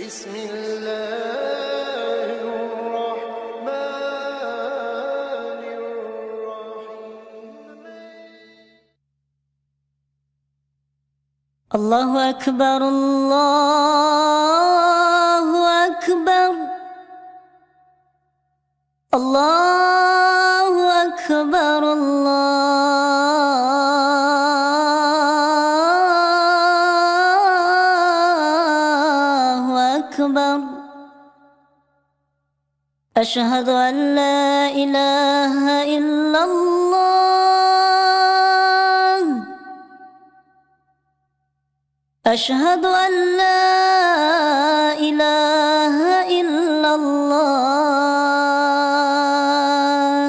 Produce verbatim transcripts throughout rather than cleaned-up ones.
بسم الله الرحمن الرحيم. الله أكبر الله أكبر الله أكبر الله أكبر. أشهد أن لا إله إلا الله. أشهد أن لا إله إلا الله.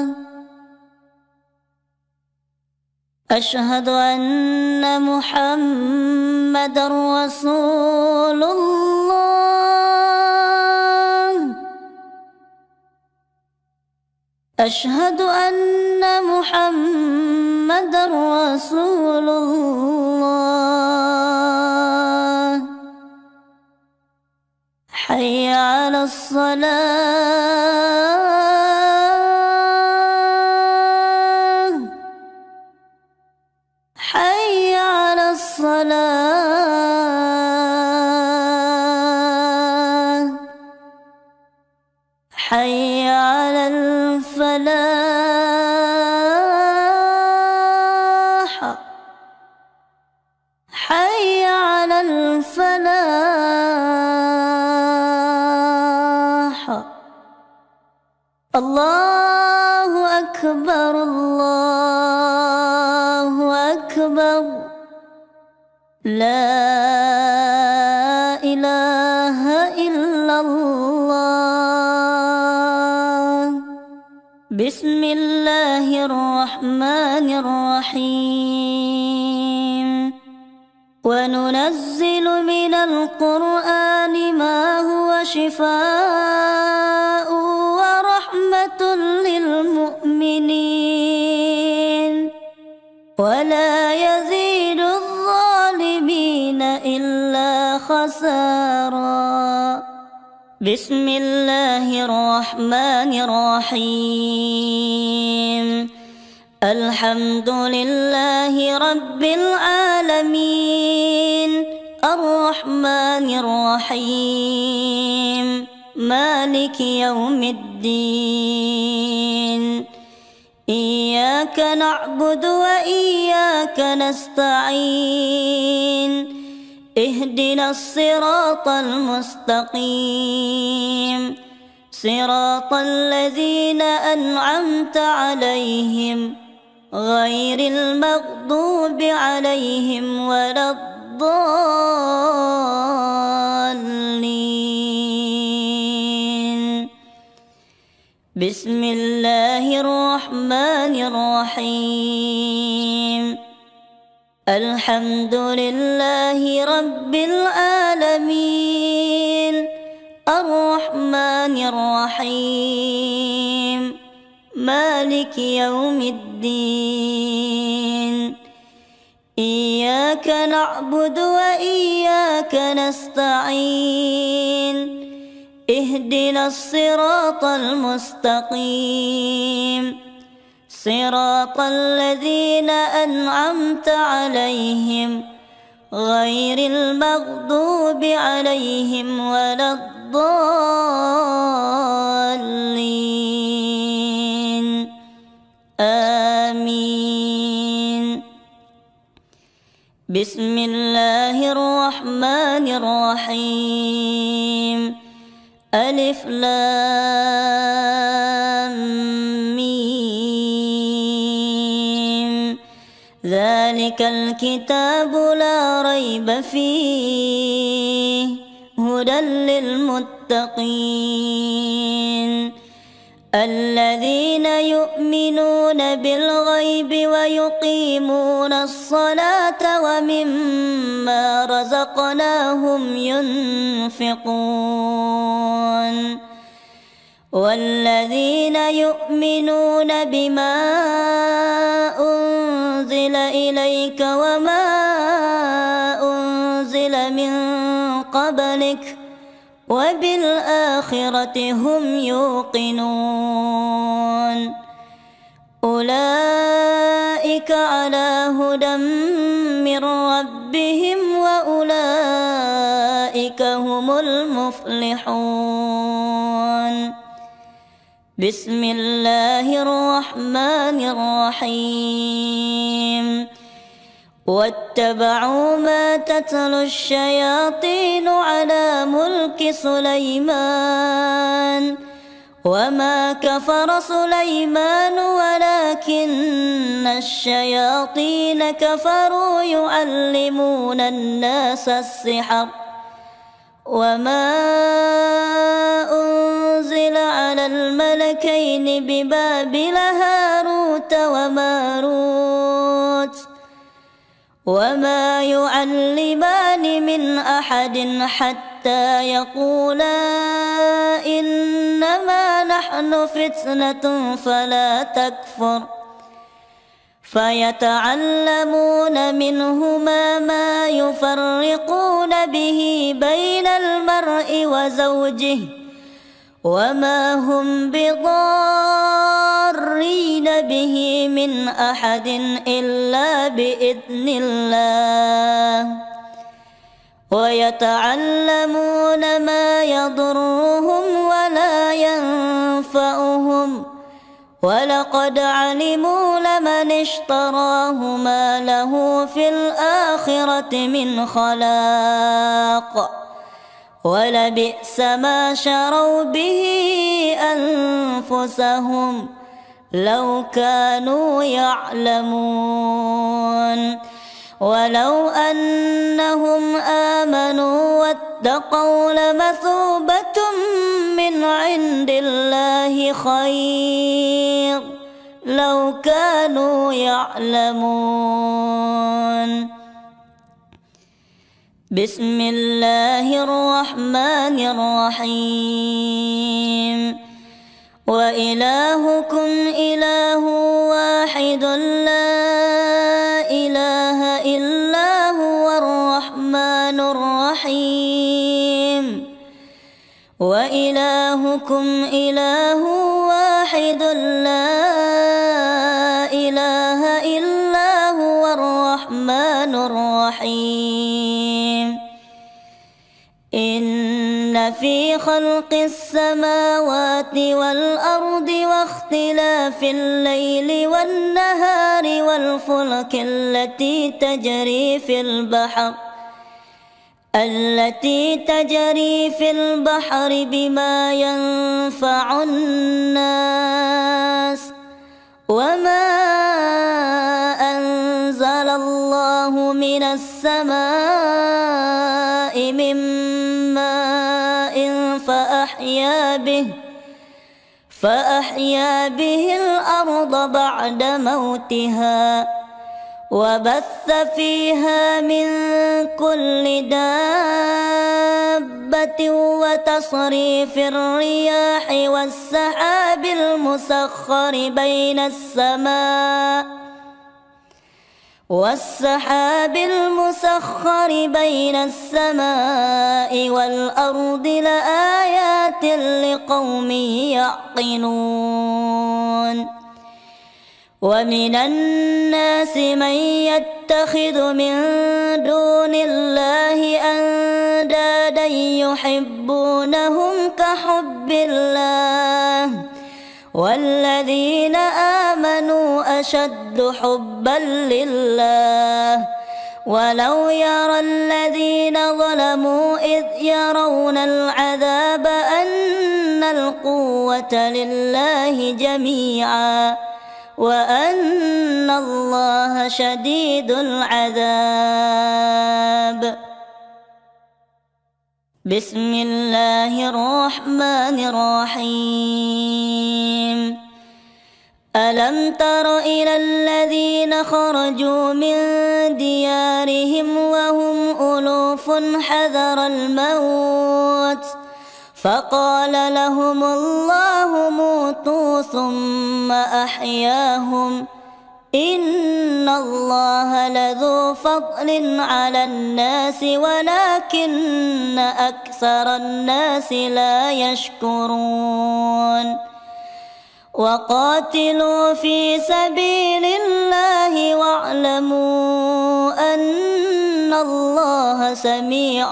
أشهد أن محمدًا رسول الله. أشهد أن محمدًا رسول الله. حي على الصلاة. حي على الصلاة. حي على الفلاح. حي على الفلاح. الله أكبر الله أكبر. لا إله إلا الله. بسم الله الرحمن الرحيم. وننزل من القرآن ما هو شفاء ورحمة للمؤمنين ولا يزيد الظالمين إلا خسارا. بسم الله الرحمن الرحيم. الحمد لله رب العالمين الرحمن الرحيم مالك يوم الدين. إياك نعبد وإياك نستعين. اهدنا الصراط المستقيم صراط الذين أنعمت عليهم غير المغضوب عليهم ولا الضالين. بسم الله الرحمن الرحيم. الحمد لله رب العالمين الرحمن الرحيم مالك يوم الدين. إياك نعبد وإياك نستعين. اهدنا الصراط المستقيم صراط الذين أنعمت عليهم غير المغضوب عليهم ولا الضالين. آمين. بسم الله الرحمن الرحيم. ألف لام ميم. ذلك الكتاب لا ريب فيه هدى للمتقين الذين يؤمنون بالغيب ويقيمون الصلاة ومما رزقناهم ينفقون والذين يؤمنون بما أنزل إليك وما أنزل من قبلك وبالآخرة هم يوقنون أولئك على هدى من ربهم وأولئك هم المفلحون بسم الله الرحمن الرحيم واتبعوا ما تتلو الشياطين على ملك سليمان وما كفر سليمان ولكن الشياطين كفروا يعلمون الناس السحر وما أنزل على الملكين ببابل هاروت وماروت وما يعلمان من أحد حتى يقولا إنما نحن فتنة فلا تكفر فيتعلمون منهما ما يفرقون به بين المرء وزوجه وما هم بضارين به من أحد إلا بإذن الله ويتعلمون ما يضرهم ولا ينفعهم ولقد علموا لمن اشتراه ما له في الآخرة من خلاق ولبئس ما شروا به أنفسهم لو كانوا يعلمون ولو أنهم آمنوا واتقوا لمثوبة من عند الله خير لو كانوا يعلمون بسم الله الرحمن الرحيم وإلهكم إله واحد لا إله إلا هو الرحمن الرحيم وإلهكم إله واحد لا إله إلا هو الرحمن الرحيم إن في خلق السماوات والأرض واختلاف الليل والنهار والفلك التي تجري في البحر التي تجري في البحر بما ينفع الناس وما أنزل الله من السماء من ماء فأحيا به فأحيا به الأرض بعد موتها وبث فيها من كل دابة وتصريف الرياح والسحاب المسخر بين السماء والسحاب المسخر بين السماء والأرض لآيات لقوم يعقلون ومن الناس من يتخذ من دون الله أندادا يحبونهم كحب الله والذين آمنوا أشد حبا لله ولو يرى الذين ظلموا إذ يرون العذاب أن القوة لله جميعا وأن الله شديد العذاب بسم الله الرحمن الرحيم ألم تر إلى الذين خرجوا من ديارهم وهم ألوف حذر الموت فقال لهم الله موتوا ثم أحياهم إن الله لذو فضل على الناس ولكن أكثر الناس لا يشكرون وقاتلوا في سبيل الله واعلموا أن الله سميع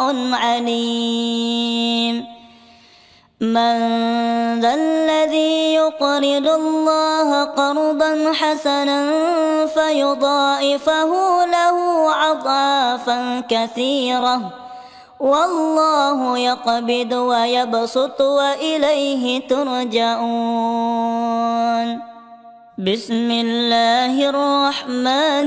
عليم من ذا الذي يقرض الله قرضا حسنا فيضاعفه له أضعافا كثيرة والله يقبض ويبسط وإليه ترجعون بسم الله الرحمن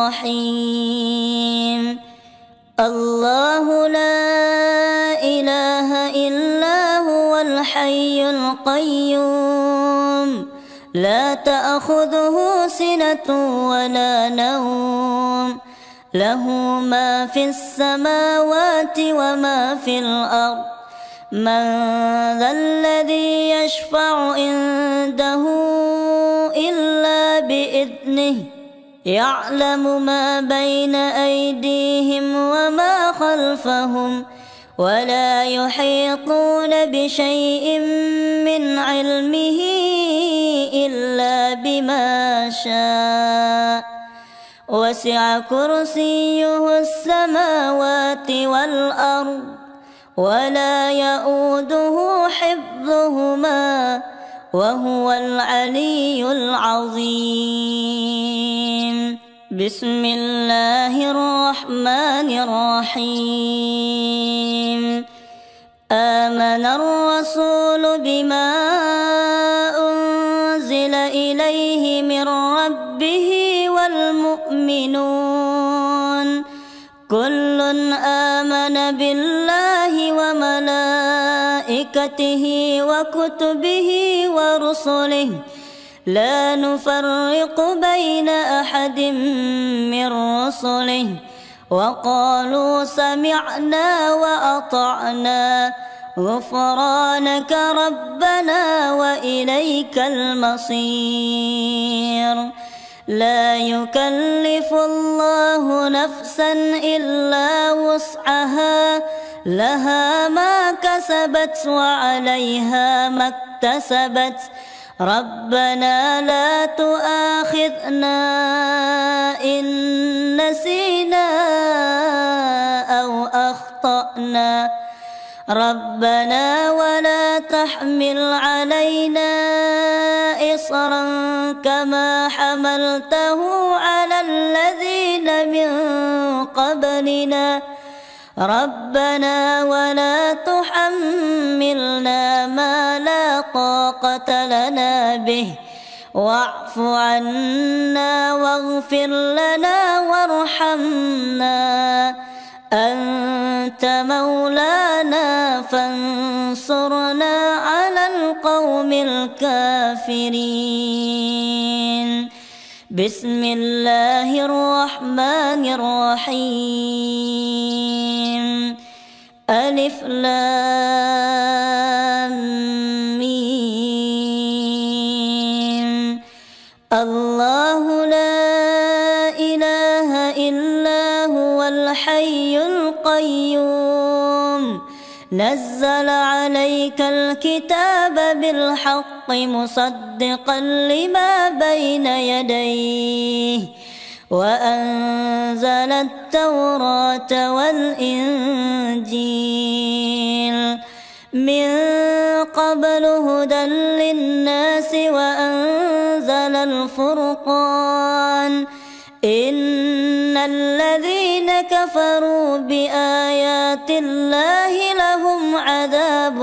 الرحيم الله لا إله إلا هو الحي القيوم لا تأخذه سنة ولا نوم له ما في السماوات وما في الأرض من ذا الذي يشفع عنده إلا بإذنه يعلم ما بين أيديهم وما خلفهم ولا يحيطون بشيء من علمه إلا بما شاء وسع كرسيه السماوات والأرض ولا يؤوده حفظهما وهو العلي العظيم بسم الله الرحمن الرحيم آمن الرسول بما أنزل إليه من ربه والمؤمنون كل آمن بالله وملائكته وكتبه ورسله لا نفرق بين أحد من رسله وقالوا سمعنا وأطعنا غفرانك ربنا وإليك المصير لا يكلف الله نفسا إلا وسعها لها ما كسبت وعليها ما اكتسبت ربنا لا تؤاخذنا إن نسينا أو أخطأنا ربنا ولا تحمل علينا إصرا كما حملته على الذين من قبلنا ربنا ولا تحملنا ما لا طاقة لنا به واعف عنا واغفر لنا وارحمنا أنت مولانا فانصرنا على القوم الكافرين بسم الله الرحمن الرحيم ألف لام ميم الله لا إله إلا هو الحي القيوم نزل عليك الكتاب بالحق مصدقا لما بين يديه وأنزل التوراة والإنجيل من قبل هدى للناس وأنزل الفرقان إن الذين كفروا بآيات الله لهم عذاب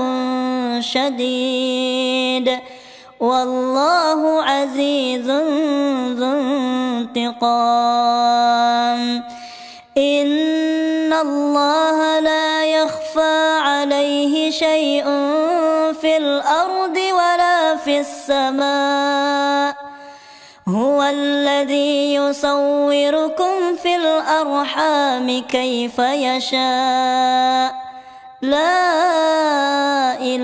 شديد والله عزيز ذو انتقام إن الله لا يخفى عليه شيء في الأرض ولا في السماء هو الذي يصوركم في الأرحام كيف يشاء لا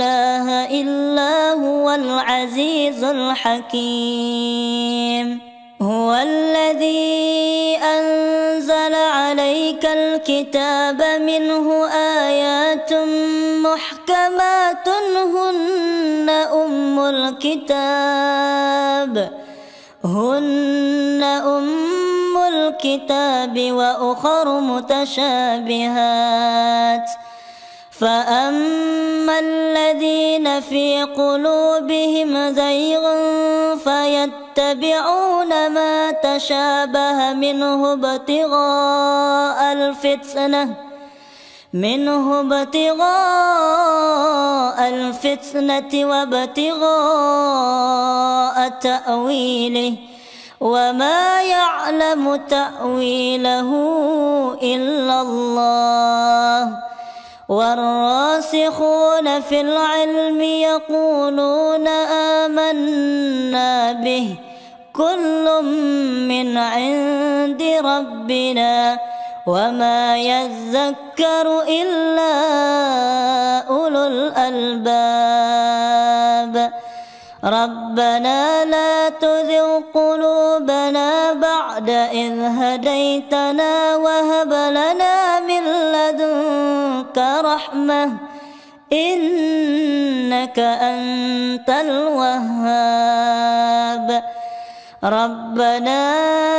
إله إلا هو العزيز الحكيم هو الذي أنزل عليك الكتاب منه آيات محكمات هن أم الكتاب هن أم الكتاب وأخر متشابهات فأما الذين في قلوبهم زيغ فيتبعون ما تشابه منه ابتغاء الفتنة منه ابتغاء الفتنة وابتغاء تأويله وما يعلم تأويله إلا الله والراسخون في العلم يقولون آمنا به كل من عند ربنا وما يذكر إلا أولو الألباب ربنا لا تزغ قلوبنا بعد إذ هديتنا وهب لنا من لدنك رحمة إنك أنت الوهاب ربنا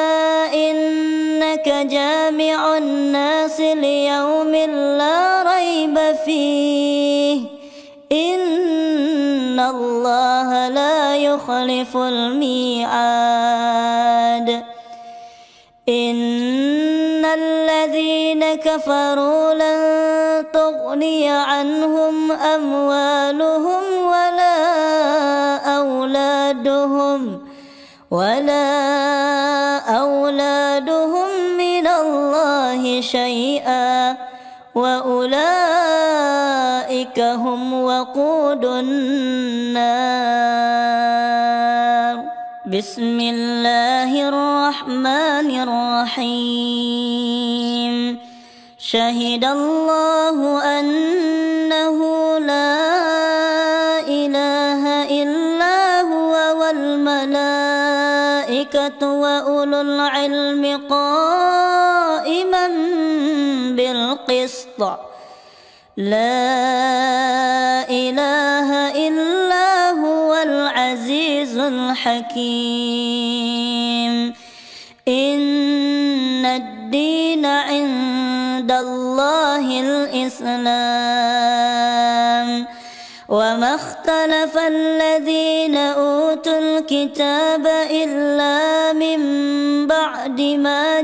إنك جامع الناس ليوم لا ريب فيه إن الله لا يخلف الميعاد إن الذين كفروا لن تغني عنهم أموالهم ولا أولادهم ولا أولادهم من الله شيئا وأولئك هم وقود النار بسم الله الرحمن الرحيم شهد الله أنه لا إله إلا هو والملائكة وأولو العلم قائما بالقسط لا إله إلا هو العزيز الحكيم إن الدين عند الله الإسلام وما اختلف الذين أوتوا الكتاب إلا من بعد ما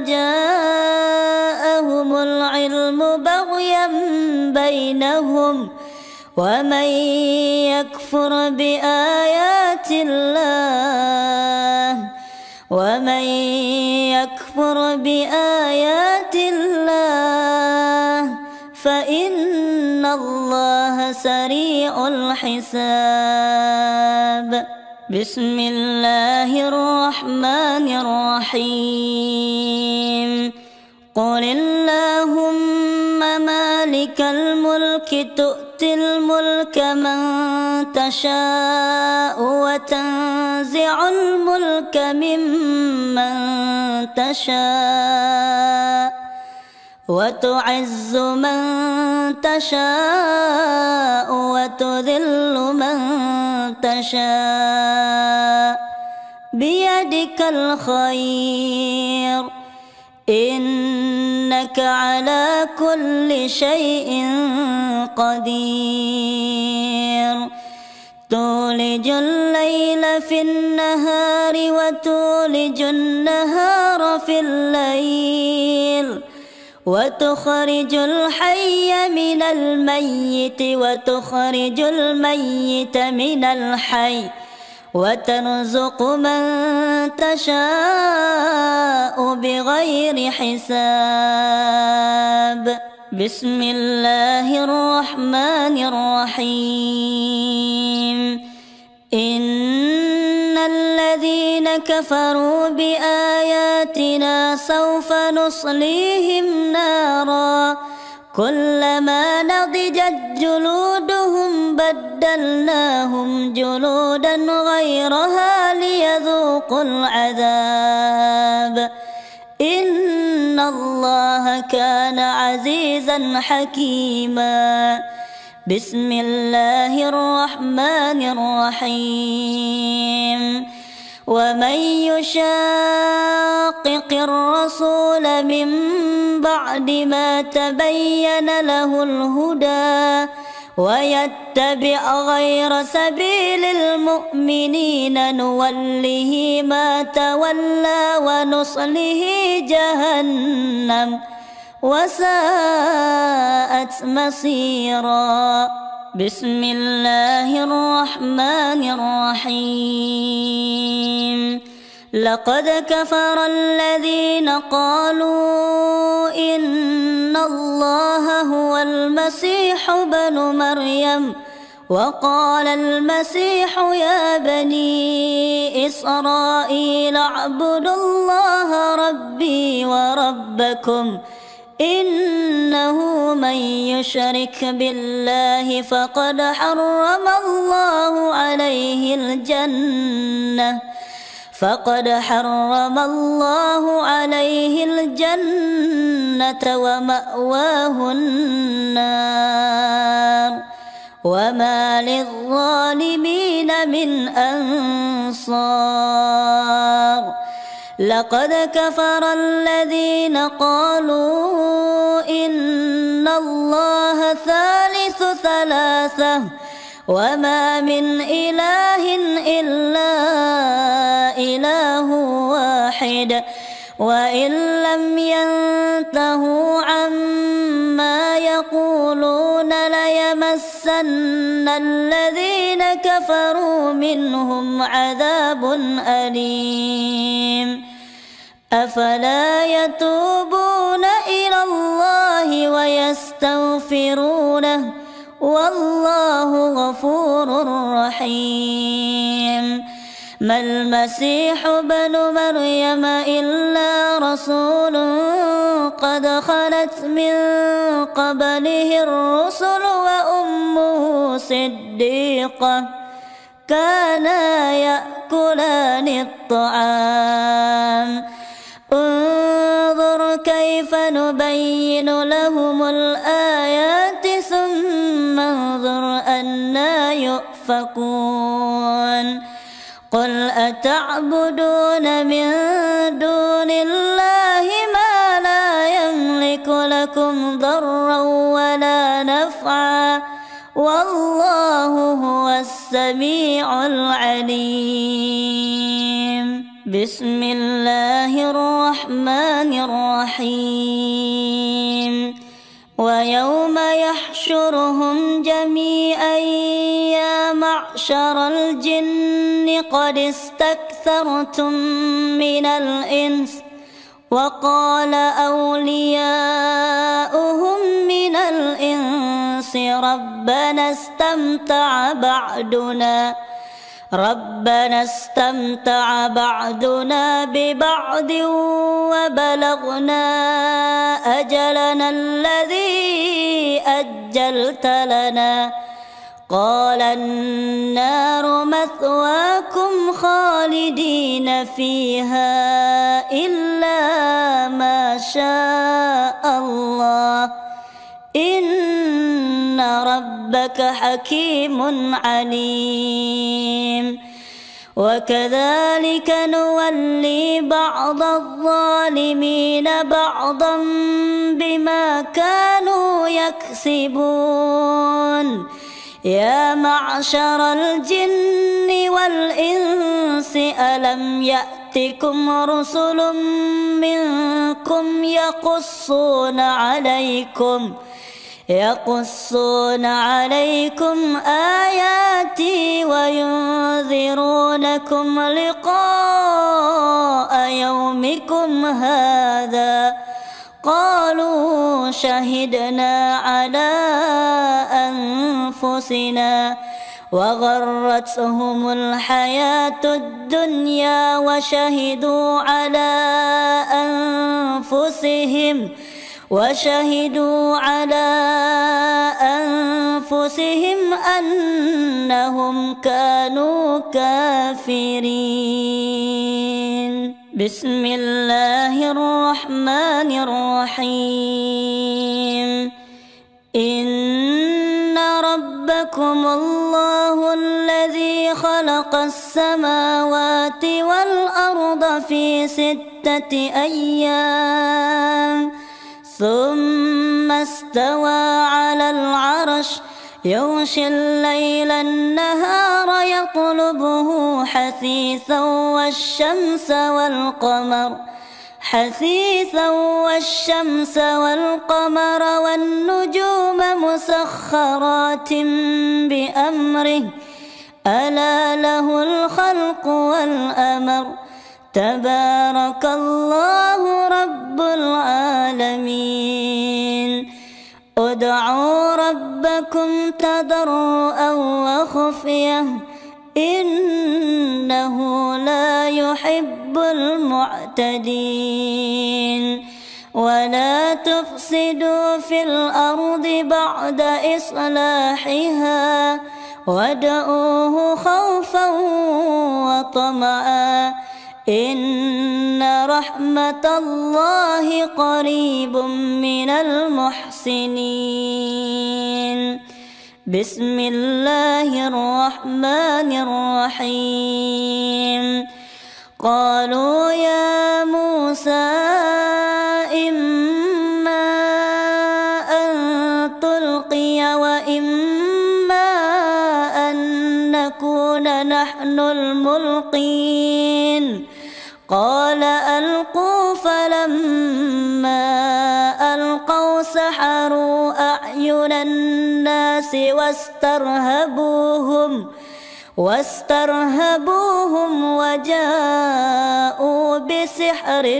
جاءهم العلم بغيا بينهم ومن يكفر بآيات الله ومن يكفر بآيات الله فإن الله سريع الحساب بسم الله الرحمن الرحيم قل اللهم مالك الملك تؤتي الملك من تشاء وتنزع الملك ممن تشاء وتعز من تشاء وتذل من تشاء بيدك الخير إنك على كل شيء قدير تولج الليل في النهار وتولج النهار في الليل وتخرج الحي من الميت وتخرج الميت من الحي وترزق من تشاء بغير حساب بسم الله الرحمن الرحيم إن الذين كفروا بآياتنا سوف نصليهم نارا كلما نضجت جلودهم بدلناهم جلودا غيرها ليذوقوا فذوقوا العذاب إن الله كان عزيزا حكيما. بسم الله الرحمن الرحيم. ومن يشاقق الرسول من بعد ما تبين له الهدى ويتبع غير سبيل المؤمنين نوله ما تولى ونصله جهنم وساءت مصيرا. بسم الله الرحمن الرحيم. لقد كفر الذين قالوا إن الله هو المسيح ابن مريم وقال المسيح يا بني إسرائيل اعبدوا الله ربي وربكم إنه من يشرك بالله فقد حرم الله عليه الجنة فقد حرم الله عليه الجنة ومأواه النار وما للظالمين من أنصار. لقد كفر الذين قالوا إن الله ثالث ثلاثة وما من إله إلا إله واحد وإن لم ينتهوا عما يقولون ليمسن الذين كفروا منهم عذاب أليم. أفلا يتوبون إلى الله ويستغفرونه والله غفور رحيم. ما المسيح ابن مريم إلا رسول قد خلت من قبله الرسل وأمه صديقة كانا يأكلان الطعام انظر كيف نبين لهم الآيات ثم انظر أنى يؤفكون. قل أتعبدون من دون الله ما لا يملك لكم ضرا ولا نفعا والله هو السميع العليم. بسم الله الرحمن الرحيم. ويوم يحشرهم جميعا يا معشر الجن قد استكثرتم من الإنس وقال أولياؤهم من الإنس ربنا استمتع بعدنا ربنا استمتع بعدنا ببعض وبلغنا أجلنا الذي أجلت لنا قال النار مثواكم خالدين فيها إلا ما شاء الله إن ربك حكيم عليم. وكذلك نولي بعض الظالمين بعضا بما كانوا يكسبون. يا معشر الجن والإنس ألم يأتكم رسل منكم يقصون عليكم يقصون عليكم آياتي وينذرونكم لقاء يومكم هذا قالوا شهدنا على أنفسنا وغرتهم الحياة الدنيا وشهدوا على أنفسهم وشهدوا على أنفسهم أنهم كانوا كافرين. بسم الله الرحمن الرحيم إن ربكم الله الذي خلق السماوات والأرض في ستة أيام ثم استوى على العرش يغشي الليل النهار يطلبه حثيثا والشمس والقمر حثيثا والشمس والقمر والنجوم مسخرات بأمره ألا له الخلق والأمر تبارك الله رب العالمين ادعوا ربكم تضرعا وخفية إنه لا يحب المعتدين ولا تفسدوا في الأرض بعد إصلاحها وادعوه خوفا وطمعا إن رحمة الله قريب من المحسنين بسم الله الرحمن الرحيم قالوا يا موسى إما أن تلقي وإما أن نكون نحن الملقين قال ألقوا فلما ألقوا سحروا أعين الناس واسترهبوهم واسترهبوهم وجاءوا بسحر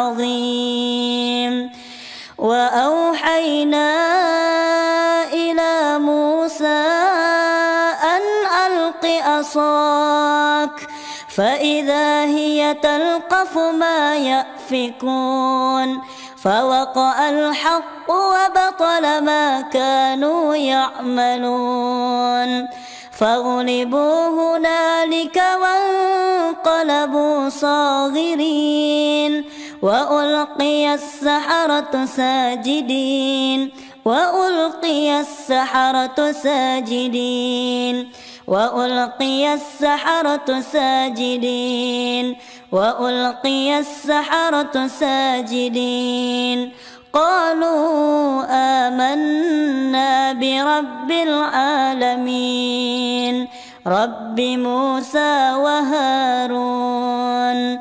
عظيم وأوحينا إلى موسى أن ألق عصاك فإذا هي تلقف ما يأفكون فوقع الحق وبطل ما كانوا يعملون فغلبوا هنالك وانقلبوا صاغرين وألقي السحرة ساجدين وألقي السحرة ساجدين وألقي السحرة ساجدين وألقي السحرة ساجدين قالوا آمنا برب العالمين رب موسى وهارون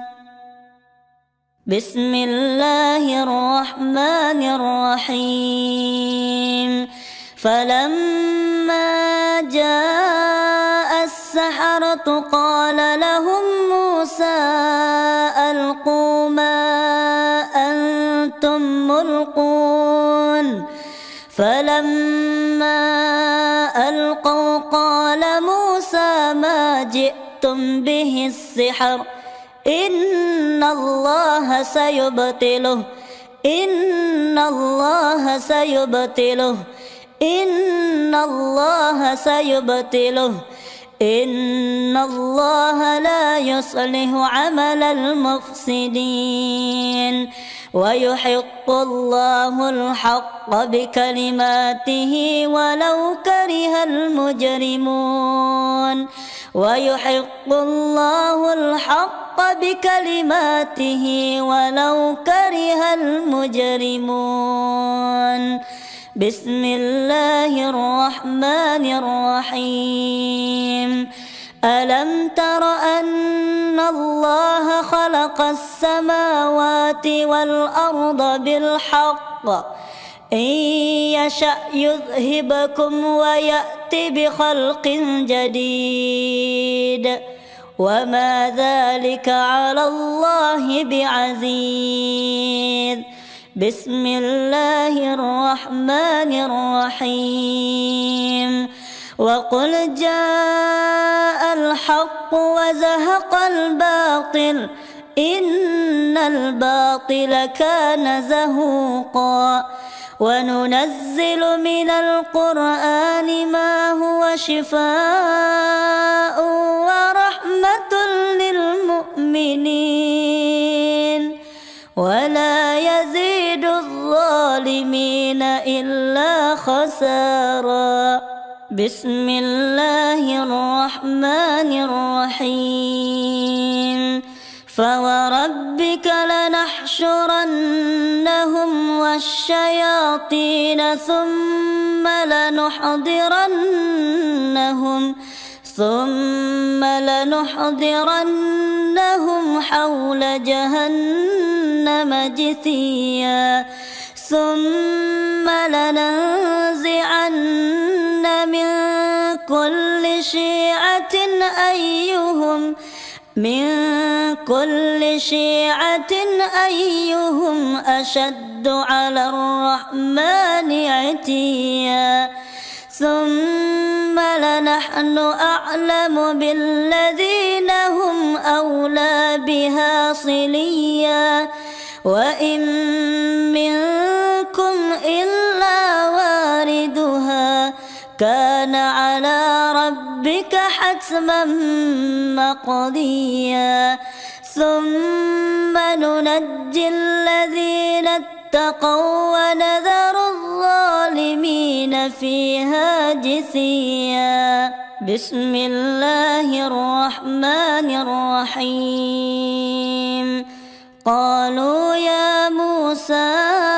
بسم الله الرحمن الرحيم فلما جاء السحرة قال لهم موسى ألقوا ما أنتم ملقون فلما ألقوا قال موسى ما جئتم به السحر إن الله سيبطله إن الله سيبطله إن الله سيبطله إن الله لا يصلح عمل المفسدين ويحق الله الحق بكلماته ولو كره المجرمون ويحق الله الحق بكلماته ولو كره المجرمون بسم الله الرحمن الرحيم ألم تر أن الله خلق السماوات والأرض بالحق إن يشأ يذهبكم ويأت بخلق جديد وما ذلك على الله بعزيز بسم الله الرحمن الرحيم وقل جاء الحق وزهق الباطل إن الباطل كان زهوقا وننزل من القرآن ما هو شفاء ورحمة للمؤمنين إلا خسارا. بسم الله الرحمن الرحيم. فوربك لنحشرنهم والشياطين ثم لنحضرنهم ثم لنحضرنهم حول جهنم جثيا ثم لننزعن من كل شيعة أيهم من كل شيعة أيهم أشد على الرحمن عتيا ثم لنحن أعلم بالذين هم أولى بها صليا وإن منكم إلا واردها كان على ربك حتما مقضيا. ثم ننجي الذين اتقوا ونذر الظالمين فيها جثيا. بسم الله الرحمن الرحيم. قالوا يا موسى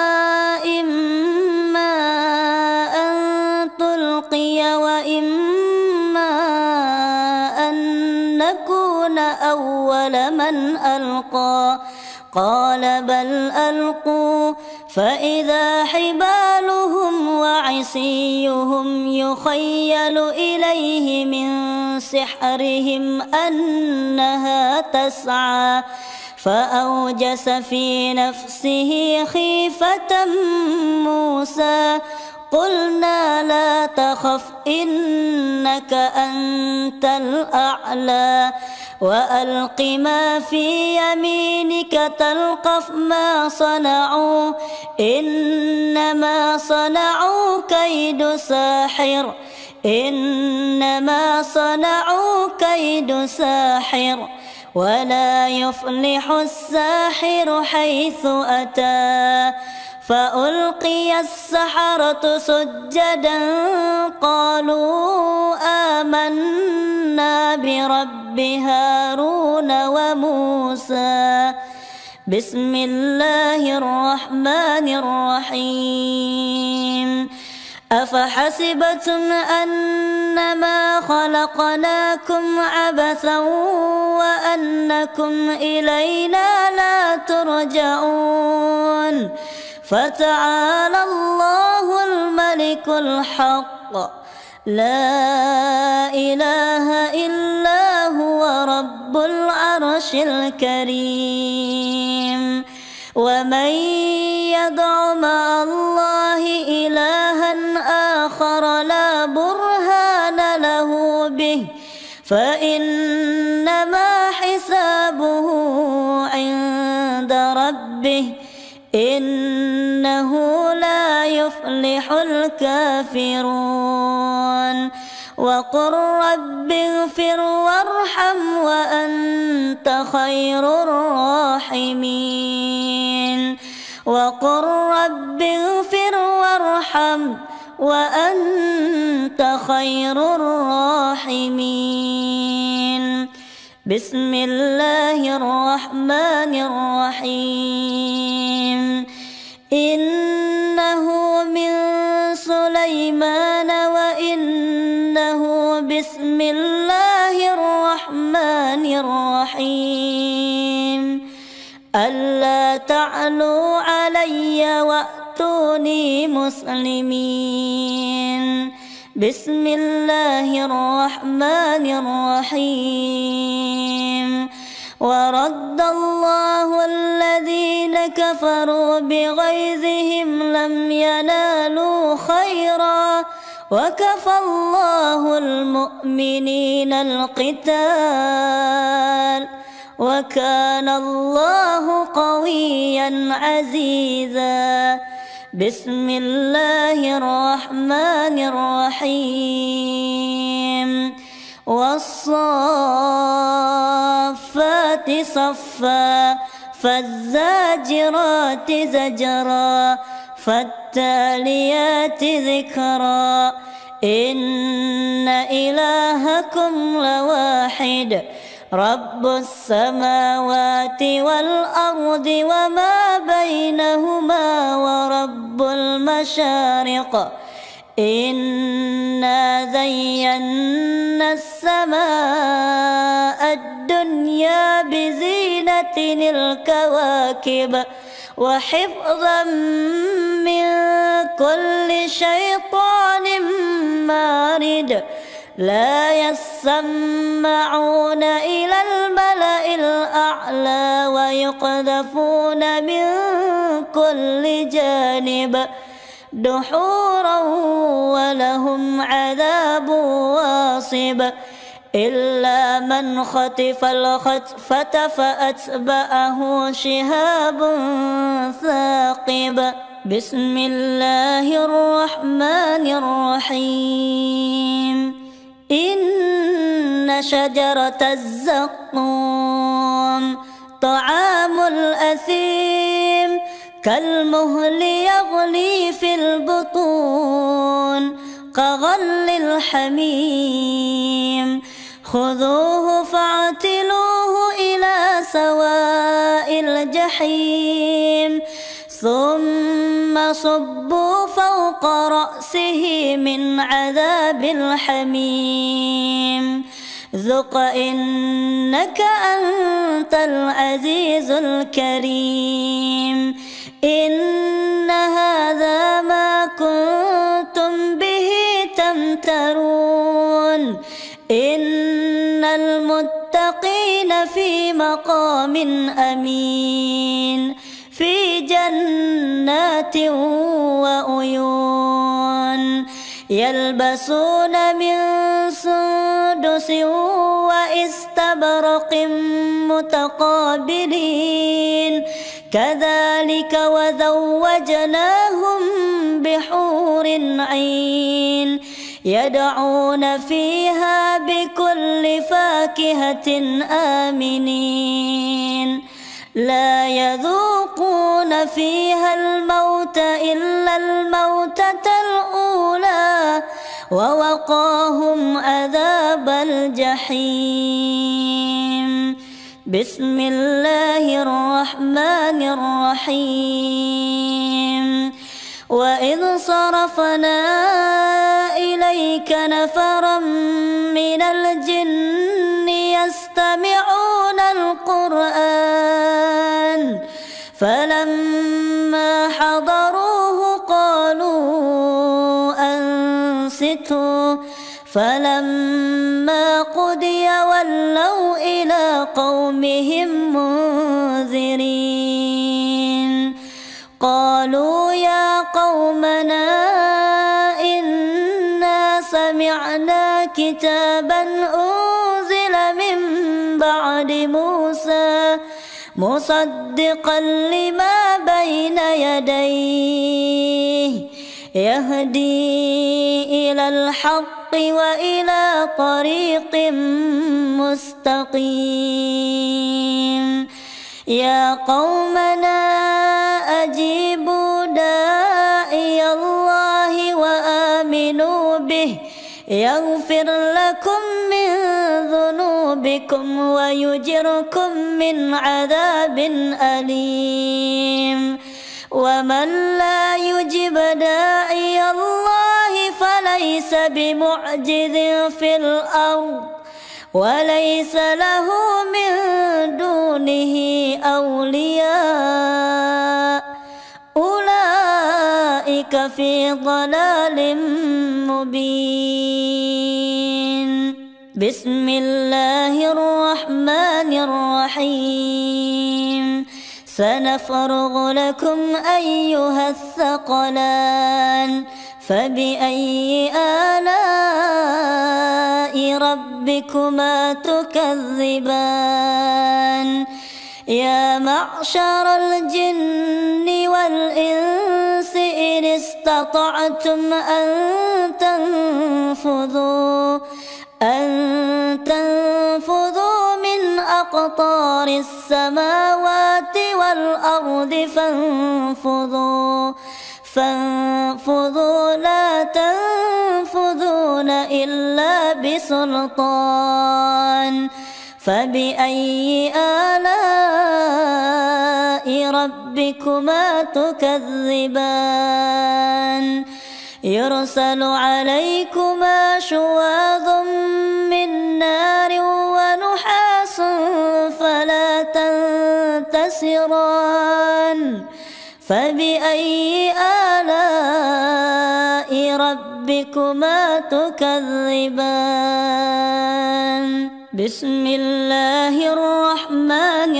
إما أن تلقي وإما أن نكون أول من ألقى قال بل ألقوا فإذا حبالهم وعصيهم يخيل إليه من سحرهم أنها تسعى فأوجس في نفسه خيفة موسى قلنا لا تخف إنك أنت الأعلى وألق ما في يمينك تلقف ما صنعوا إنما صنعوا كيد ساحر إنما صنعوا كيد ساحر ولا يفلح الساحر حيث أتى. فألقي السحرة سجدا قالوا آمنا برب هارون وموسى. بسم الله الرحمن الرحيم. أفحسبتم أنما خلقناكم عبثا وأنكم إلينا لا ترجعون فتعالى الله الملك الحق لا إله إلا هو رب العرش الكريم. ومن يدع مع الله إلها آخر لا برهان له به فإنما حسابه عند ربه إنه لا يفلح الكافرون. وقل رب اغفر وارحم وأنت خير الراحمين. وقل رب اغفر وارحم وأنت خير الراحمين. بسم الله الرحمن الرحيم. إنه من سليمان وإنه بسم الله الرحمن الرحيم. ألا تعلوا علي وأتوني مسلمين. بسم الله الرحمن الرحيم. ورد الله الذين كفروا بغيظهم لم ينالوا خيرا وكفى الله المؤمنين القتال وكان الله قويا عزيزا. بسم الله الرحمن الرحيم. والصافات صفا فالزاجرات زجرا فالتاليات ذكرا إن إلهكم لواحد رب السماوات والأرض وما بينهما ورب المشارق إنا زينا السماء الدنيا بزينة الكواكب وحفظا من كل شيطان مارد لا يسمعون إلى الملأ الأعلى ويقذفون من كل جانب دحورا ولهم عذاب واصب إلا من خطف الخطفة فأتبعه شهاب ثاقب بسم الله الرحمن الرحيم إن شجرة الزقوم طعام الأثيم كالمهل يغلي في البطون كغل الحميم خذوه فاعتلوه إلى سواء الجحيم ثم صبوا فوق رأسه من عذاب الحميم ذق إنك أنت العزيز الكريم إن هذا ما كنتم به تمترون إن المتقين في مقام أمين في جنات وعيون يلبسون من سندس واستبرق متقابلين كذلك وزوجناهم بحور عين يدعون فيها بكل فاكهة آمنين لا يذوقون فيها الموت إلا الموتة الأولى ووقاهم عذاب الجحيم بسم الله الرحمن الرحيم وإذ صرفنا إليك نفرا من الجن يستمعون القرآن فلما حضروه قالوا أنصتوا فلما قضي ولوا إلى قومهم منذرين قالوا يا قومنا إنا سمعنا كتابا أنزل من بعد موسى مصدقا لما بين يديه يهدي إلى الحق وإلى طريق مستقيم يا قومنا أجيبوا داعي الله وآمنوا به يغفر لكم من ذنوبكم ويجركم من عذاب أليم ومن لا يجب داعي الله فليس بمعجز في الأرض وليس له من دونه أولياء أولئك في ضلال مبين بسم الله الرحمن الرحيم سنفرغ لكم أيها الثقلان فبأي آلاء ربكما تكذبان يا معشر الجن والإنس إن استطعتم أن تنفذوا أن تنفذوا من أقطار السماوات والأرض فانفذوا فانفذوا لا تنفذون إلا بسلطان فبأي آلاء ربكما تكذبان يرسل عليكما شواظ من نار ونحاس فلا تنتصران فبأي آلاء ربكما تكذبان بسم الله الرحمن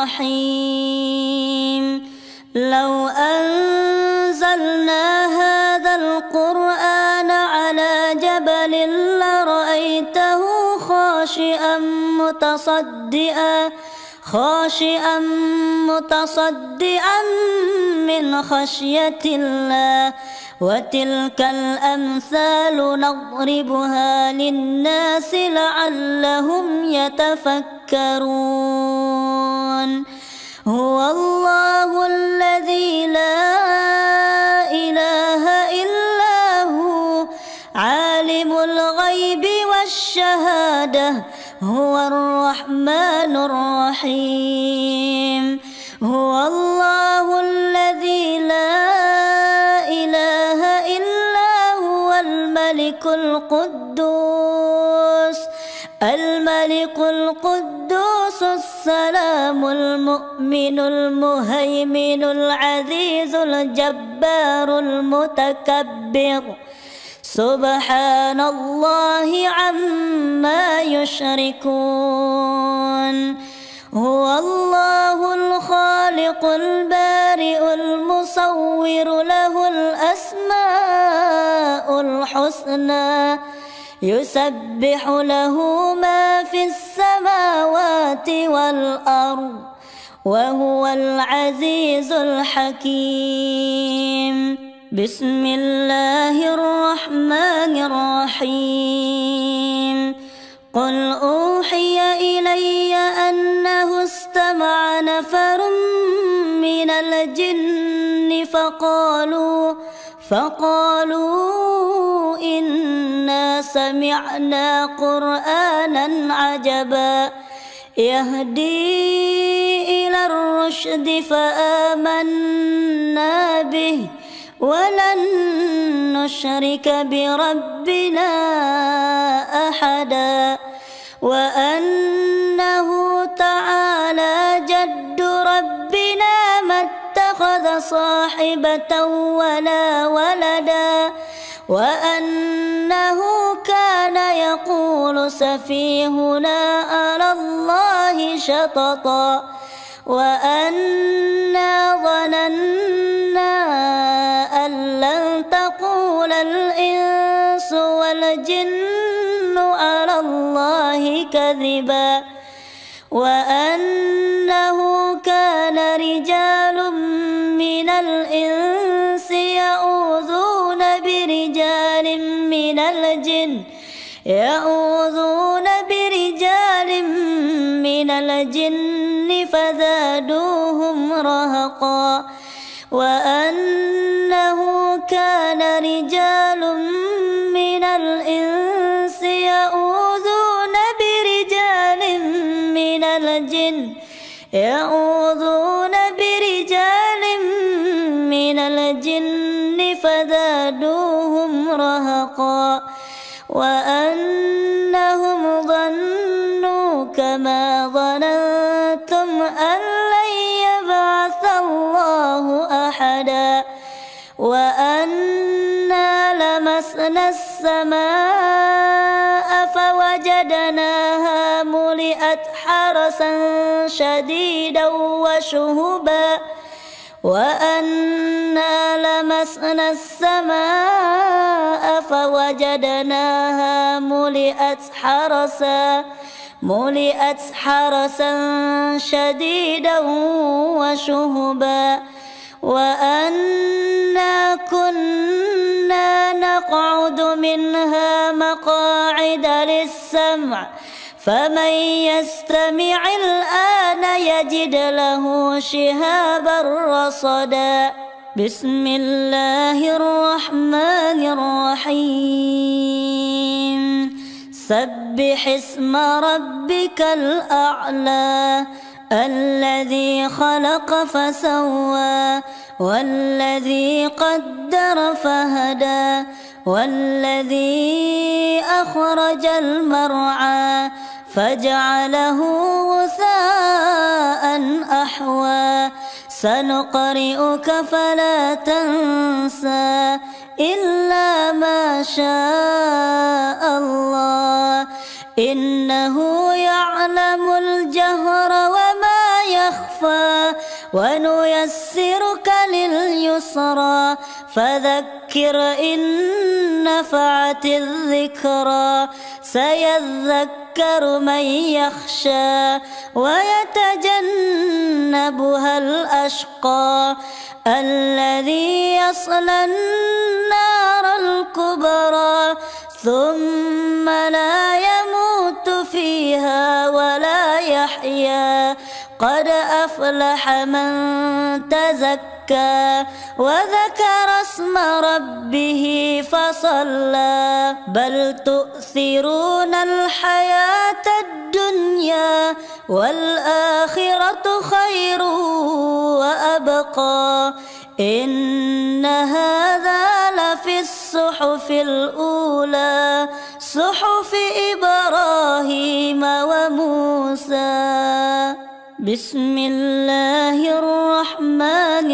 الرحيم لو أنزلنا هذا القرآن على جبل لرأيته خاشعا متصدعا خاشعا متصدعا من خشية الله وتلك الأمثال نضربها للناس لعلهم يتفكرون هو الله الذي لا إله إلا هو عالم الغيب والشهادة هو الرحمن الرحيم هو الله الذي لا إله إلا هو الملك القدوس الملك القدوس السلام المؤمن المهيمن العزيز الجبار المتكبر سبحان الله عما يشركون هو الله الخالق البارئ المصور له الأسماء الحسنى يسبح له ما في السماوات والأرض وهو العزيز الحكيم بسم الله الرحمن الرحيم قل أوحي إلي أنه استمع نفر من الجن فقالوا فقالوا إنا سمعنا قرآنا عجبا يهدي إلى الرشد فآمنا به ولن نشرك بربنا أحدا وأنه تعالى جد ربنا ما اتخذ صاحبة ولا ولدا وأنه كان يقول سفيهنا على الله شططا وأنا ظننا أن لن تقول الإنس والجن على الله كذبا وأنه كان رجال من الإنس يعوذون برجال من الجن يعوذون برجال من الجن فزادوهم رهقا وأنه كان رجال من الإنس يعوذون برجال من الجن يعوذون برجال من الجن فزادوهم رهقا وأنهم ظنوا كما ظننتم أن لن يبعث الله أحدا وأنا لمسنا السماء فوجدناها ملئت حرسا شديدا وشهبا وأنا لمسنا السماء فوجدناها ملئت حرسا ملئت حرسا شديدا وشهبا وأنا كنا نقعد منها مقاعد للسمع فمن يستمع الآن يجد له شهابا رصدا بسم الله الرحمن الرحيم سبح اسم ربك الأعلى الذي خلق فسوى والذي قدر فهدى والذي أخرج المرعى فجعله غثاء أحوى سنقرئك فلا تنسى إلا ما شاء الله إنه يعلم الجهر وما يخفى ونيسرك لليسرى فذكر إن نفعت الذكرى سيذكر من يخشى ويتجنبها الأشقى الذي يصلى النار الكبرى ثم لا يموت فيها ولا يحيا قد أفلح من تزكى وذكر اسم ربه فصلى بل تؤثرون الحياة الدنيا والآخرة خير وأبقى إن هذا لفي الصحف الأولى صحف إبراهيم وموسى بسم الله الرحمن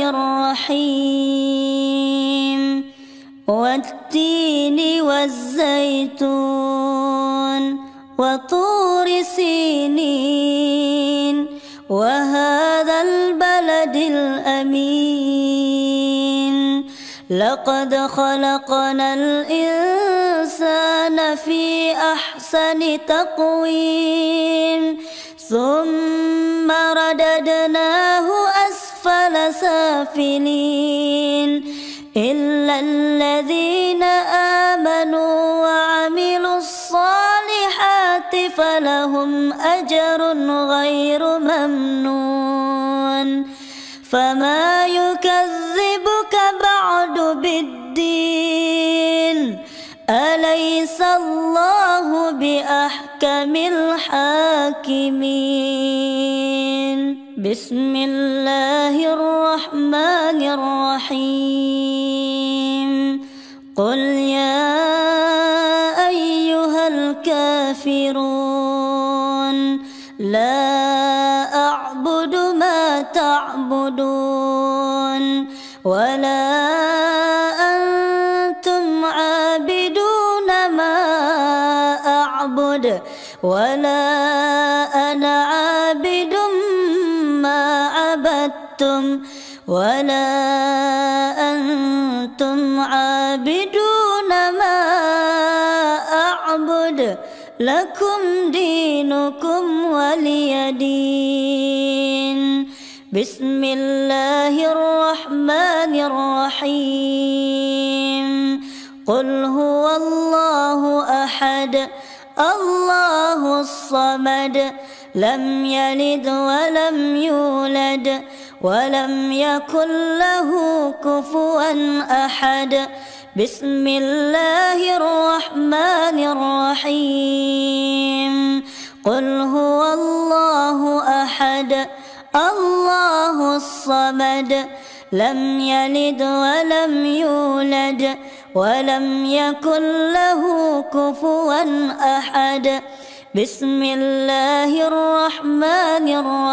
الرحيم والتين والزيتون وطور سينين وهذا البلد الأمين لقد خلقنا الإنسان في أحسن تقويم ثم رددناه أسفل سافلين إلا الذين آمنوا وعملوا الصالحات فلهم أجر غير ممنون فما يكذبك بعد بالدين أليس الله بأحكم الحاكمين بسم الله الرحمن الرحيم قل يا أيها الكافرون لا أعبد ما تعبدون ولا أنتم عابدون ما أعبد ولا أنا عابد ما عبدتم ولا أنتم عابدون ما أعبد لكم دينكم ولي دين بسم الله الرحمن الرحيم قل هو الله أحد الله الصمد لم يلد ولم يولد ولم يكن له كفوا أحد بسم الله الرحمن الرحيم قل هو الله أحد الله الصمد لم يلد ولم يولد ولم يكن له كفوا أحد بسم الله الرحمن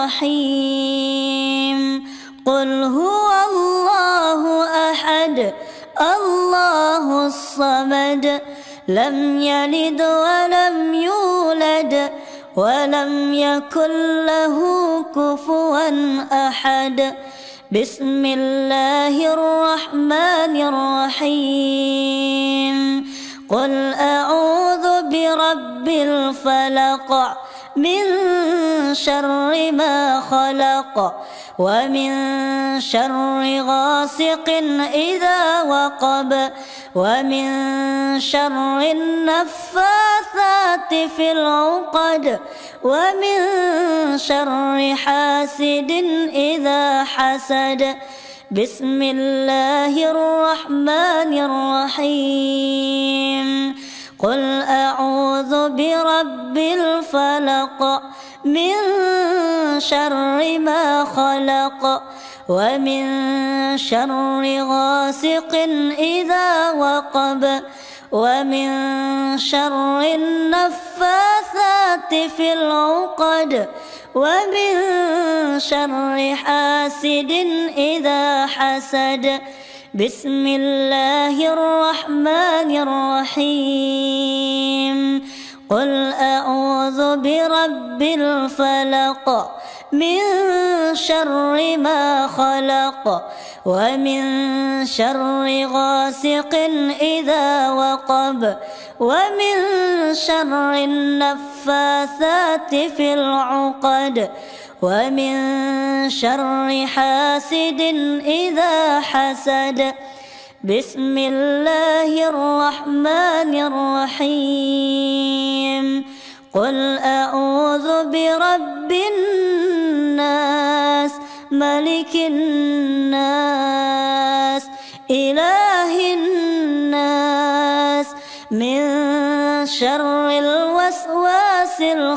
الرحيم قل هو الله أحد الله الصمد لم يلد ولم يولد ولم يكن له كفوا أحد بسم الله الرحمن الرحيم قل أعوذ برب الفلق من شر ما خلق ومن شر غاسق إذا وقب ومن شر النفاثات في العقد ومن شر حاسد إذا حسد بسم الله الرحمن الرحيم قل أعوذ برب الفلق من شر ما خلق ومن شر غاسق إذا وقب ومن شر النفاثات في العقد ومن شر حاسد إذا حسد بسم الله الرحمن الرحيم قل أعوذ برب الفلق من شر ما خلق ومن شر غاسق إذا وقب ومن شر النفاثات في العقد ومن شر حاسد إذا حسد بسم الله الرحمن الرحيم قل أعوذ برب الناس ملك الناس إله الناس من شر الوسواس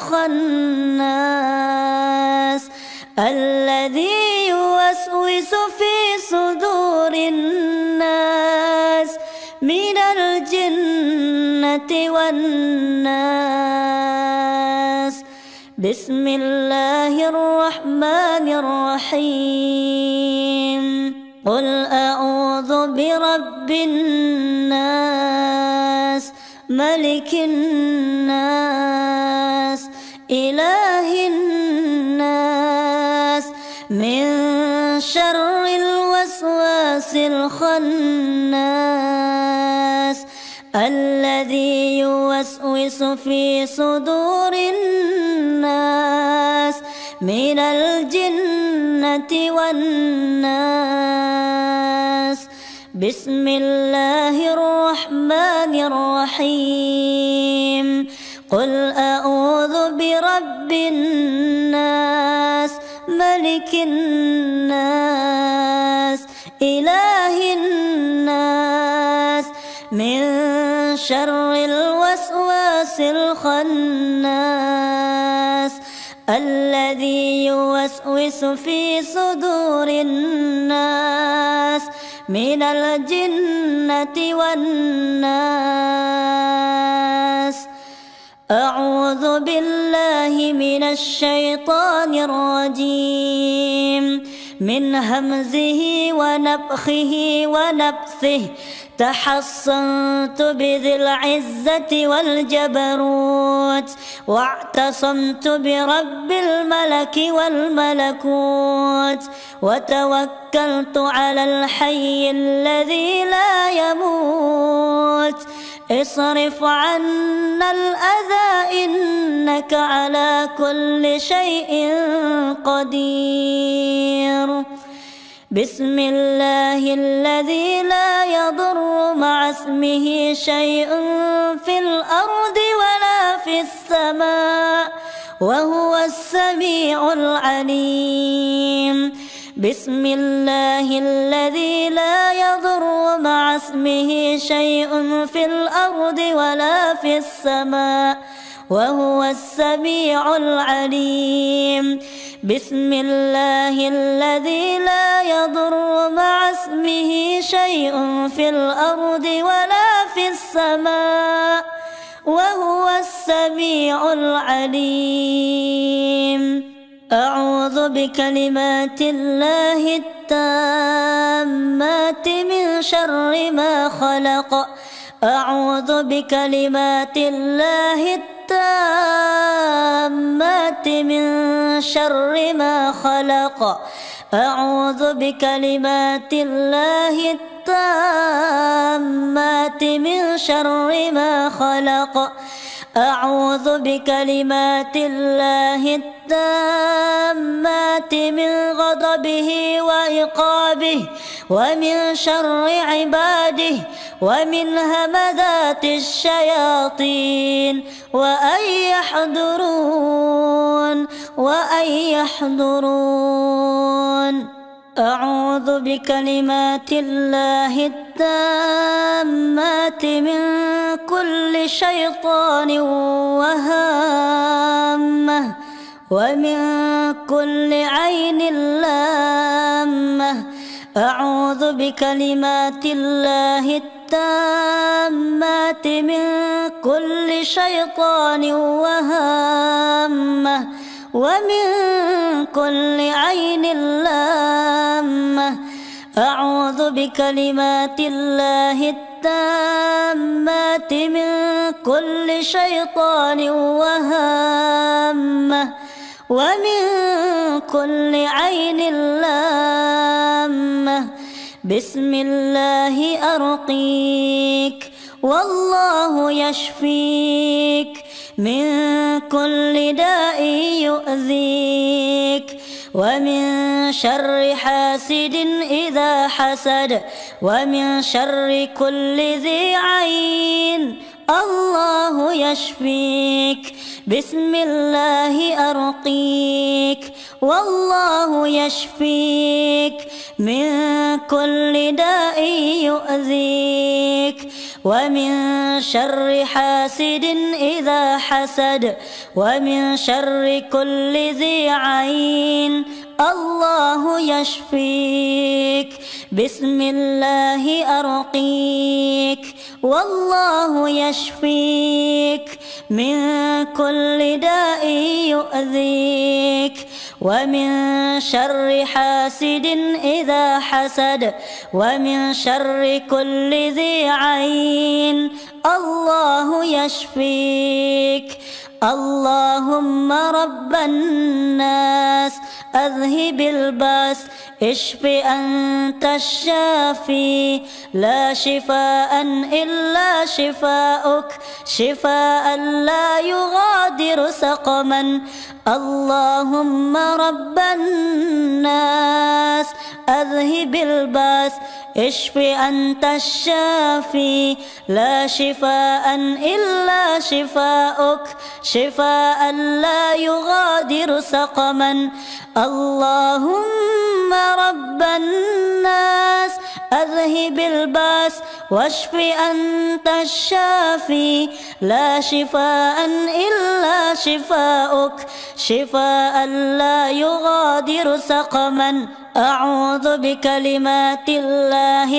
الخناس الذي يوسوس في صدور الناس من الجنة والناس بسم الله الرحمن الرحيم قل أعوذ برب الناس ملك الناس إله الناس من شر الوسواس الخناس الذي يوسوس في صدور الناس من الجنة والناس بسم الله الرحمن الرحيم قل أعوذ برب الناس ملك الناس إله الناس من شر الوسواس الخناس الذي يوسوس في صدور الناس من الجنة والناس أعوذ بالله من الشيطان الرجيم من همزه ونفخه ونفثه تحصنت بذي العزة والجبروت واعتصمت برب الملك والملكوت وتوكلت على الحي الذي لا يموت اصرف عنا الأذى إنك على كل شيء قدير بسم الله الذي لا يضر مع اسمه شيء في الأرض ولا في السماء وهو السميع العليم بسم الله الذي لا يضر مع اسمه شيء في الأرض ولا في السماء وهو السميع العليم بسم الله الذي لا يضر مع اسمه شيء في الأرض ولا في السماء وهو السميع العليم أعوذ بكلمات الله التامات من شر ما خلق أعوذ بكلمات الله التامات من شر ما خلق أعوذ بكلمات الله التامات من شر ما خلق أعوذ بكلمات الله التامات من غضبه وعقابه ومن شر عباده ومن همذات الشياطين وأن يحضرون وأن يحضرون أعوذ أعوذ بكلمات الله التامات من كل شيطان وهامة ومن كل عين لامة. أعوذ بكلمات الله التامات من كل شيطان وهامة ومن كل عين لامة. أعوذ بكلمات الله التامات من كل شيطان وهامة ومن كل عين لامة. بسم الله أرقيك والله يشفيك من كل داء يؤذيك ومن شر حاسد إذا حسد ومن شر كل ذي عين. الله يشفيك. بسم الله أرقيك والله يشفيك من كل داء يؤذيك ومن شر حاسد إذا حسد ومن شر كل ذي عين. الله يشفيك. بسم الله أرقيك والله يشفيك من كل داء يؤذيك ومن شر حاسد إذا حسد ومن شر كل ذي عين. الله يشفيك. اللهم رب الناس أذهب الباس اشف أنت الشافي لا شفاء إلا شفاؤك شفاء لا يغادر سقما. اللهم رب الناس أذهب الباس اشف أنت الشافي لا شفاء إلا شفاؤك شفاء لا يغادر سقما. اللهم رب الناس أذهب الباس واشف أنت الشافي لا شفاء إلا شفاؤك شفاء لا يغادر سقما. أعوذ بكلمات الله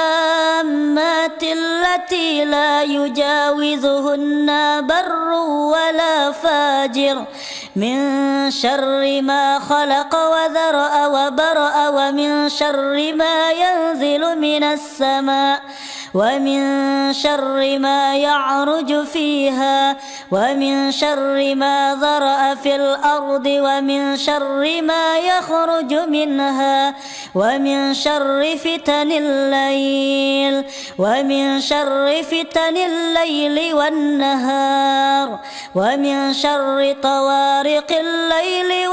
التامات التي لا يجاوزهن بر ولا فاجر من شر ما خلق وذرأ وبرأ ومن شر ما ينزل من السماء ومن شر ما يعرج فيها ومن شر ما ذرأ في الأرض ومن شر ما يخرج منها ومن شر فتن الليل ومن شر فتن الليل والنهار ومن شر طوارق الليل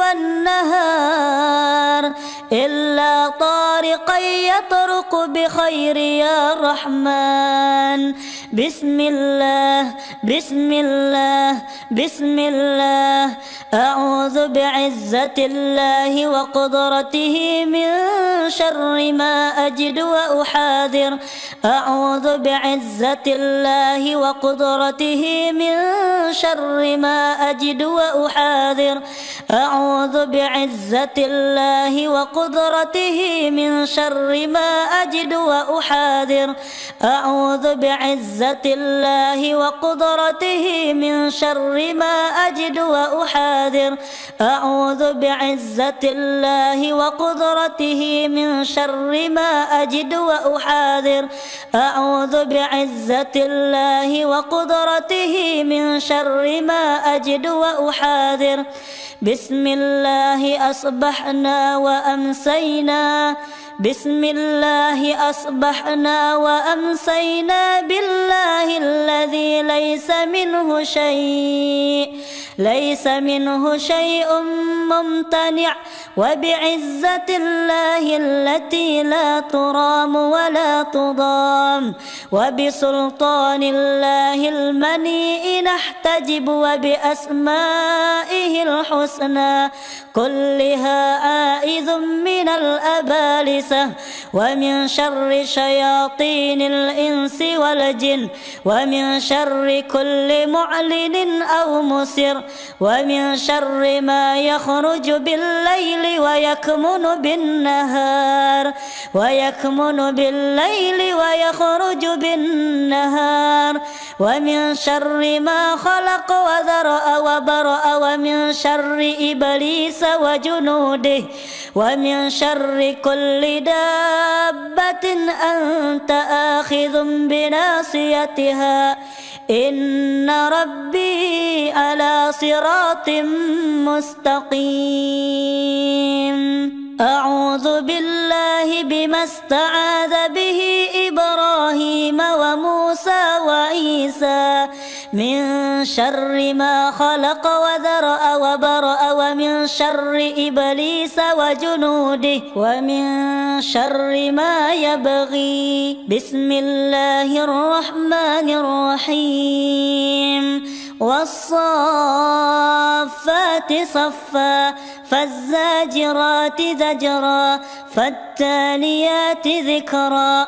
والنهار إلا طارقا يطرق بخير يا رحمن. بسم الله بسم الله بسم الله. أعوذ بعزة الله وقدرته من شر ما أجد وأحاذر. أعوذ بعزة الله وقدرته من شر ما أجد وأحاذر. أعوذ بعزة الله وقدرته من شر ما أجد وأحاذر. أعوذ بعزة الله وقدرته من شر ما أجد وأحاذر. أعوذ بعزة الله وقدرته من شر ما أجد وأحاذر. أعوذ بعزة الله وقدرته من شر ما أجد وأحاذر. بسم الله أصبحنا وأمسينا بسم الله أصبحنا وأمسينا بالله الذي ليس منه شيء ليس منه شيء ممتنع وبعزة الله التي لا ترام ولا تضام وبسلطان الله المنيء نحتجب وبأسمائه الحسنى كلها عائذ من الأبالسة ومن شر شياطين الإنس والجن ومن شر كل معلن أو مسر ومن شر ما يخرج بالليل ويكمن بالنهار ويكمن بالليل ويخرج بالنهار ومن شر ما خلق وذرأ وبرأ ومن شر إبليس وجنوده ومن شر كل دابة أنت آخذ بناصيتها إن ربي على صراط مستقيم. أعوذ بالله بما استعاذ به إبراهيم وموسى وعيسى من شر ما خلق وذرأ وبرأ ومن شر إبليس وجنوده ومن شر ما يبغي. بسم الله الرحمن الرحيم. والصافات صفا فالزاجرات زجرا فالتاليات ذكرا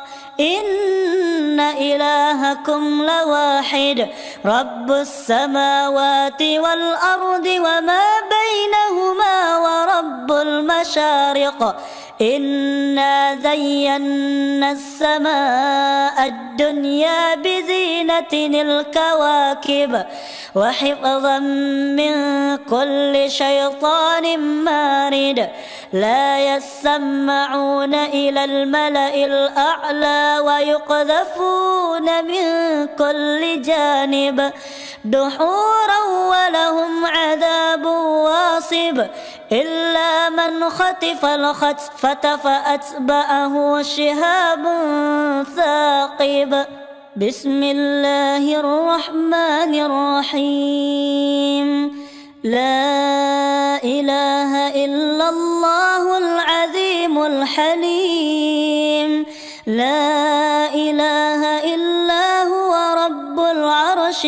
إن إلهكم لواحد رب السماوات والأرض وما بينهما ورب المشارق إنا زينا السماء الدنيا بزينة الكواكب وحفظا من كل شيطان مارد لا يسمعون إلى الملأ الأعلى ويقذفون من كل جانب دحورا ولهم عذاب واصب إلا من خطف الخطفة فأتبعه شهاب ثاقب. بسم الله الرحمن الرحيم. لا إله إلا الله العظيم الحليم. لا إله إلا هو رب العرش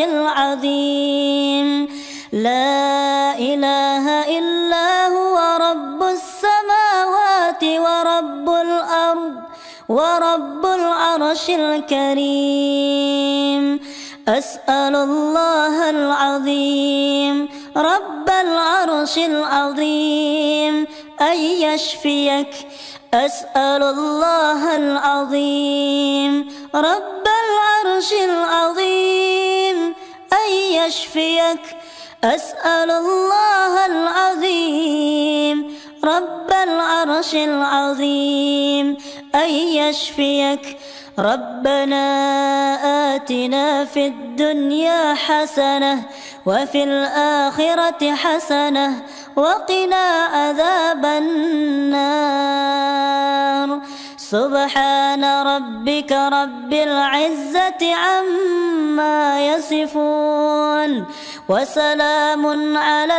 العظيم. لا إله إلا هو رب السماوات ورب الأرض ورب العرش الكريم. أسأل الله العظيم رب العرش العظيم أن يشفيك. أسأل الله العظيم رب العرش العظيم أن يشفيك. أسأل الله العظيم رب العرش العظيم أن يشفيك. ربنا آتنا في الدنيا حسنة وفي الآخرة حسنة وقنا عذاب النار. سبحان ربك رب العزة عما يصفون وسلام على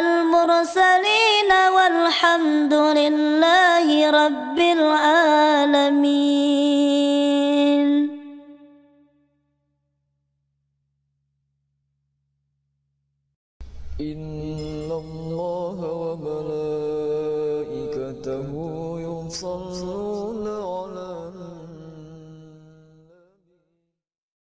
المرسلين والحمد لله رب العالمين.